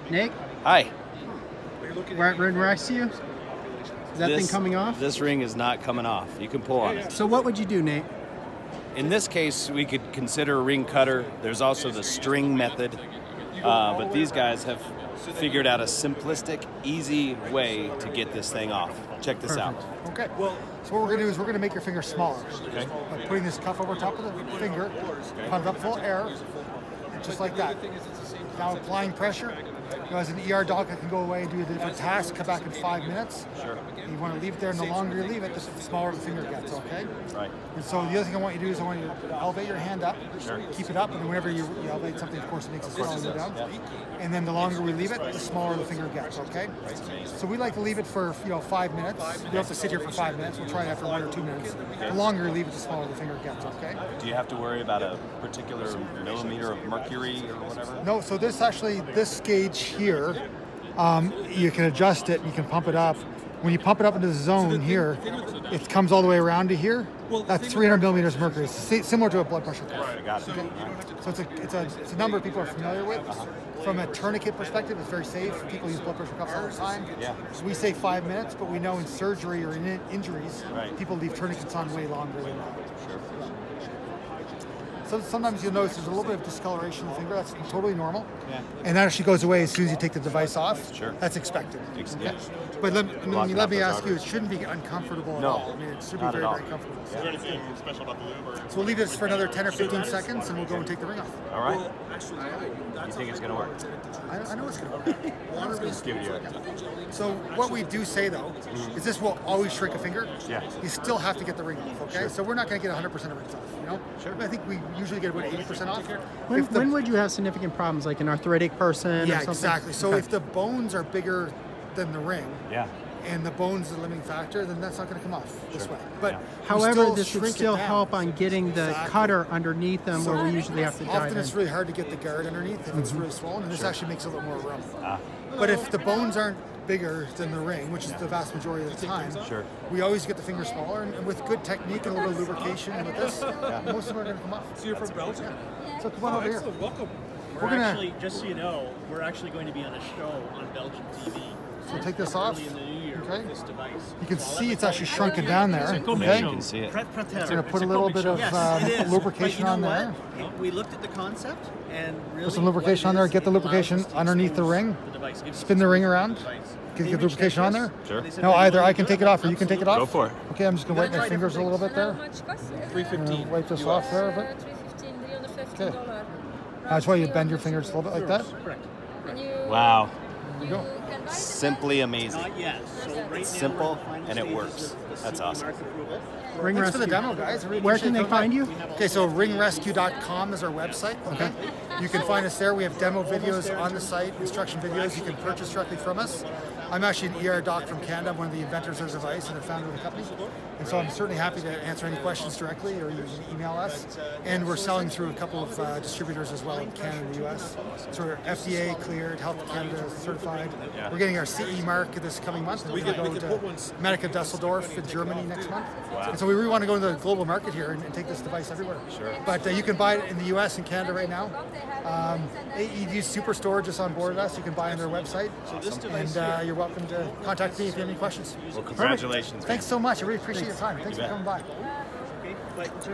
Nate? Hi. We're at Ringrescue. Is that thing coming off? This ring is not coming off. You can pull on it. So what would you do, Nate? In this case, we could consider a ring cutter. There's also the string method. But these guys have figured out a simplistic, easy way to get this thing off. Check this out. Okay. Well, so what we're going to do is we're going to make your finger smaller. Okay. By putting this cuff over top of the finger, pump it up full air, just like that. Now applying pressure. As an ER doc, I can go away and do a different task, come back in 5 minutes. Sure. You want to leave it there, and the longer you leave it, the smaller the finger gets, okay? Right. And so the other thing I want you to do is I want you to elevate your hand up, Sure. keep it up, and whenever you elevate something, of course, it makes it smaller down. Yeah. And then the longer we leave it, the smaller the finger gets, okay? So we like to leave it for 5 minutes. You don't have to sit here for 5 minutes. We'll try it after 1 or 2 minutes. The longer you leave it, the smaller the finger gets, okay? Do you have to worry about a particular millimeter of mercury or whatever? No, so this gauge here, you can adjust it, you can pump it up. When you pump it up into the zone here, it comes all the way around to here. That's 300 millimeters mercury. It's similar to a blood pressure cuff. Right, I got it. Okay? So it's a number people are familiar with. From a tourniquet perspective, it's very safe. People use blood pressure cuffs all the time. Yeah. So we say 5 minutes, but we know in surgery or in injuries, people leave tourniquets on way longer than that. Sure. So sometimes you'll notice there's a little bit of discoloration in the finger. That's totally normal. Yeah. And that actually goes away as soon as you take the device off. Sure. That's expected. Yeah. But let me ask you, it shouldn't be uncomfortable at all. I mean, it should be very, very comfortable. Is there anything special about the lube? So we'll leave this for another 10 or 15 seconds, and we'll go and take the ring off. All right. You think it's going to work? I know it's going to work. Just give it a So what we do say, though, is this will always shrink a finger. Yeah. You still have to get the ring off, okay? Sure. So we're not going to get 100% of rings off, you know? Sure. I think we usually get about 80% off. When would you have significant problems, like an arthritic person or Yeah, something? exactly. So Okay. if the bones are bigger than the ring, Yeah. and the bone's the limiting factor, then that's not going to come off this way. But However, we this would shrink it still down. help on getting the cutter underneath them, where we usually have to dive Often in. it's really hard to get the guard underneath if it's really swollen, and this actually makes a little more room. Ah. But if the bones aren't bigger than the ring, which is the vast majority of the time, Sure. we always get the finger smaller, and with good technique and a little lubrication and with this, most of them are going to come off. So you're from Belgium? So come on over here. Welcome. We're gonna actually, just so you know, we're actually going to be on a show on Belgian TV. so take this off. Early in the new year Okay. with this device. You can see it's actually shrunken down there. Yeah, Okay. you can see it. We're going to put a little bit of Yes, it is. lubrication But you know on there. what? We looked at the concept and really Put some lubrication on there. Get the lubrication underneath the ring. Spin the ring around. Get the lubrication on there. Sure. Now either I can take it off or you can take it off. Go for it. Okay, I'm just going to wipe my fingers a little bit there. $315. Wipe this off there a bit. Okay. That's why you bend your fingers a little bit like that. Correct. Wow. There you go. Simply amazing. Not yet. So right It's now simple we're in the final and it stages works. of the That's CE awesome. mark approval. Thanks for the Ringrescue. demo, guys. I really Where appreciate can they find you? Okay, so ringrescue.com is our website. Okay. You can find us there. We have demo videos on the site, instruction videos you can purchase directly from us. I'm actually an ER doc from Canada. I'm one of the inventors of the device and the founder of the company. And so I'm certainly happy to answer any questions directly, or you can email us. And we're selling through a couple of distributors as well in Canada and the US. So we're FDA cleared, Health Canada certified. We're getting our CE mark this coming month. We're going to go to Medica Dusseldorf in Germany next month. And so we really want to go into the global market here and take this device everywhere. Sure. But you can buy it in the US and Canada right now. AED Superstore just onboarded us. You can buy on their website. And you're welcome to contact me if you have any questions. Well, congratulations. Thanks so much. I really appreciate your time. Thanks for coming by. Okay, but